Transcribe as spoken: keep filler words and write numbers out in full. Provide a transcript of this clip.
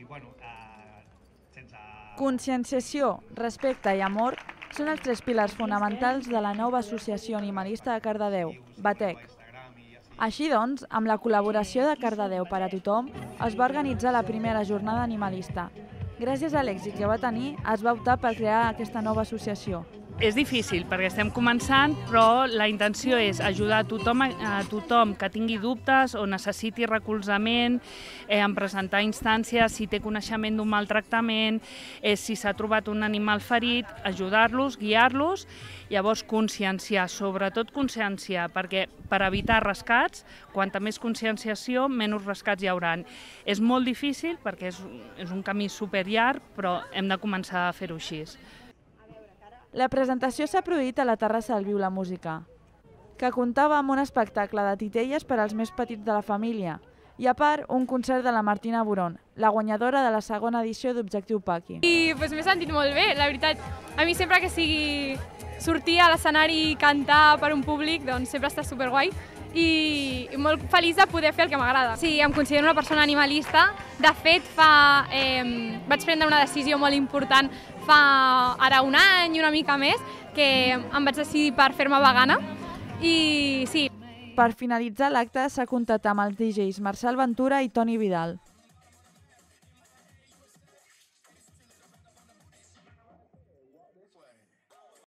Conscienciació, respecte i amor són els tres pilars fonamentals de la nova Associació Animalista de Cardedeu, Batec. Així doncs, amb la col·laboració de Cardedeu per a tothom, es va organitzar la primera jornada animalista. Gràcies a l'èxit que va tenir, es va optar per crear aquesta nova associació. És difícil perquè estem començant, però la intenció és ajudar a tothom, a tothom que tingui dubtes o necessiti recolzament, eh, en presentar instàncies, si té coneixement d'un maltractament, eh, si s'ha trobat un animal ferit, ajudar-los, guiar-los, llavors conscienciar, sobretot conscienciar, perquè per evitar rescats, quanta més conscienciació, menys rescats hi haurà. És molt difícil perquè és, és un camí superllarg, però hem de començar a fer-ho així. La presentació s'ha produït a la terrassa del Viu la Música, que comptava amb un espectacle de titelles per als més petits de la família i, a part, un concert de la Martina Boron, la guanyadora de la segona edició d'Objectiu Paqui. I pues, m'he sentit molt bé, la veritat. A mi sempre que sigui sortir a l'escenari i cantar per un públic, doncs sempre està superguai i molt feliç de poder fer el que m'agrada. Sí, em considero una persona animalista. De fet, fa, eh, vaig prendre una decisió molt important fa ara un any i una mica més, que em vaig decidir per fer-me vegana i sí. Per finalitzar l'acte s'ha contactat amb els D Js Marçal Ventura i Toni Vidal.